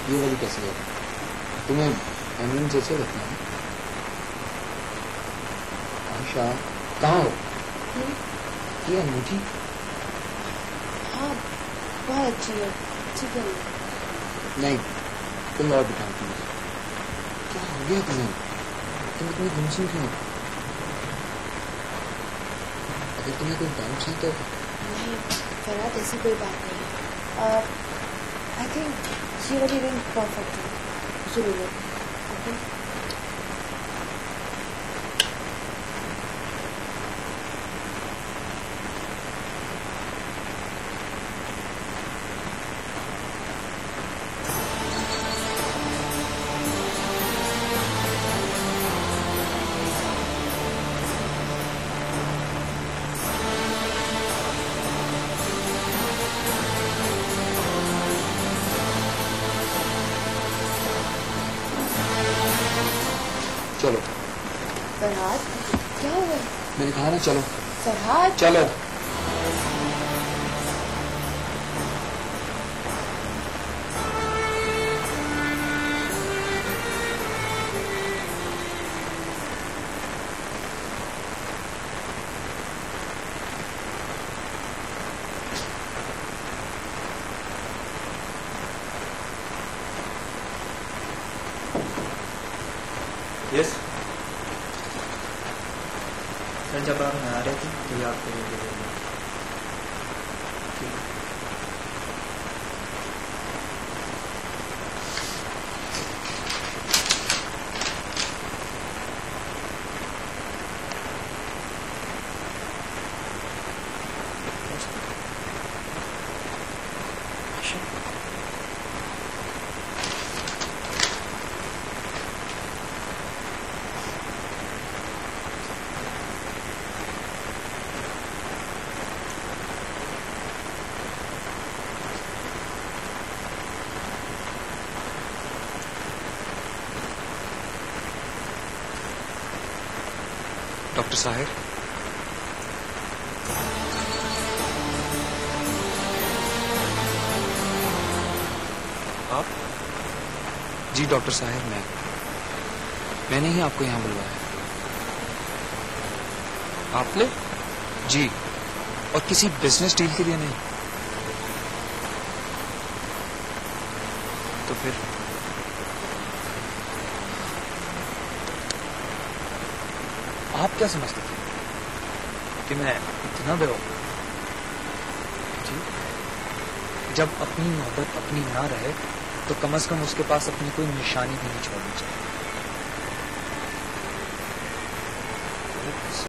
ये वाली कैसी है? तुम्हें एमरन जैसे लगता है? आयशा कहाँ हो? ये अंगूठी? हाँ बहुत अच्छी है, ठीक है। नहीं तुम और दिखाओ प्लीज। क्या हो गया तुम्हें? तुम इतनी गुमसुम क्यों? अगर तुम्हें कोई डाउट है तो? नहीं फरहाद, ऐसी कोई बात नहीं है। आई थिंक ये वाली रिंग परफेक्ट है, उसे ले लो। ओके चलो। फरहाद क्या हुआ? मैंने कहा ना चलो। फरहाद चलो। यस सर, जब आप आ रहे थे तो ये आपको डॉक्टर साहिर, आप? जी डॉक्टर साहिर, मैंने ही आपको यहाँ बुलवाया। आपने? जी, और किसी बिजनेस डील के लिए नहीं। तो फिर आप क्या समझते थे कि मैं इतना बेवकूफ? जी, जब अपनी मोहब्बत अपनी ना रहे तो कम से कम उसके पास अपनी कोई निशानी भी नहीं छोड़नी चाहिए।